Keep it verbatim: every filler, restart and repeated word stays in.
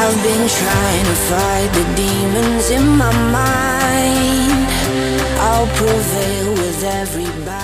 I've been trying to fight the demons in my mind. I'll prevail with everybody.